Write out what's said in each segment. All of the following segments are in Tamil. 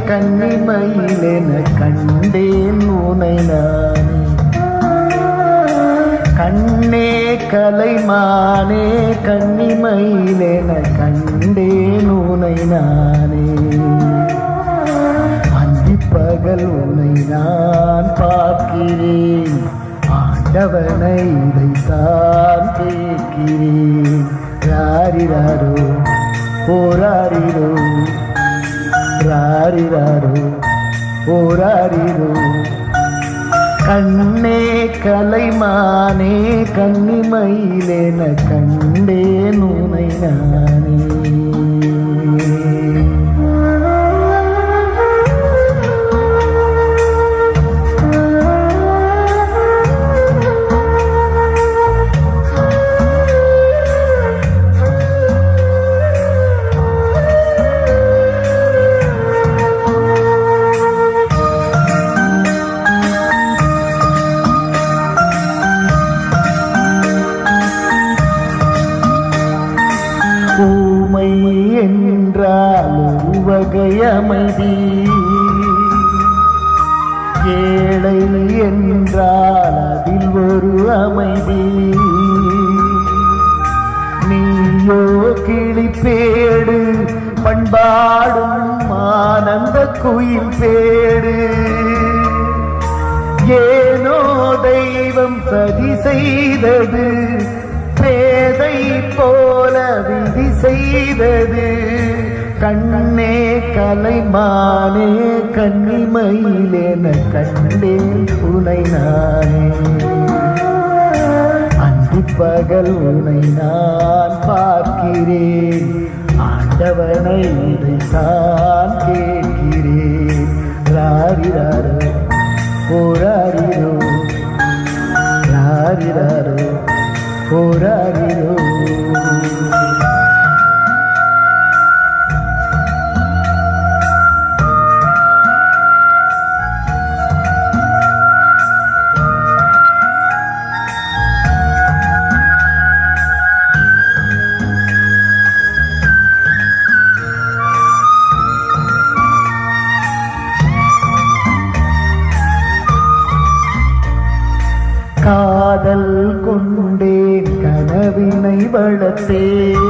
கன்னிமயிலென கண்டேன் உனை நானே. கண்ணே கலைமானே கன்னிமயிலென கண்டேன் உனை நானே. அந்திப்பகல் உனை நான் பார்க்கிறேன், ஆண்டவனை இதைத்தான் கேட்கிறேன். ராரிராரோ போராரிரோ ராரிராரோ போராரிரோ. கண்ணே கலைமானே கன்னிமயிலென கண்டேன் உனை நானே. ஊமை என்றால் ஒரு வகை அமைதி, ஏழை என்றால் அதில் ஒரு அமைதி. நீயோ கிளிப்பேடு பண்பாடும் ஆனந்த குயில் பேடு. ஏனோ தெய்வம் சதி செய்தது, பேதை போல விதி செய்தது. கண்ணே கலைமானே கன்னிமயிலென கண்டேன் உனை நானே. அந்திப்பகல் உனை நான் பார்க்கிறேன், ஆண்டவனை இதைத்தான் கேட்கிறேன். ராரிராரோ போராரிரோ ராரிராரோ போராரிரோ. காதல் கொண்டேன் கனவினை வளர்த்தேன்,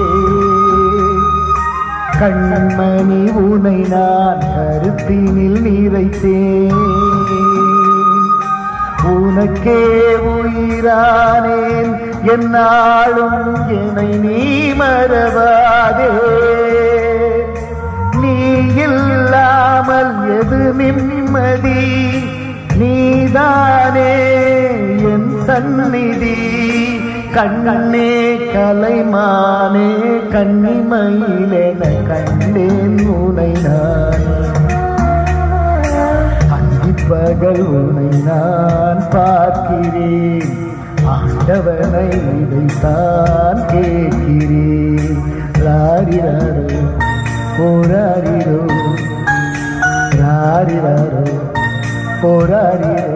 கண்மணி உனை நான் கருத்தினில் நிறைத்தேன். உனக்கே உயிரானேன் என்னாலும் என்னை நீ மறவாதே. நீ இல்லாமல் எது நிம்மதி, நீதானே என் சந்நிதி. கண்ணே கலைமானே கன்னிமயிலென கண்டேன் உனை நானே. அந்திப்பகல் உனை நான் பார்க்கிறேன், ஆண்டவனை இதைத்தான் கேட்கிறேன். ராரிராரோ போராரிரோ ராரிராரோ போராரிரோ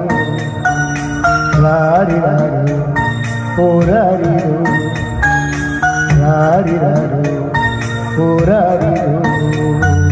ராரிராரோ போராரிரோ ராரிராரோ போராரிரோ.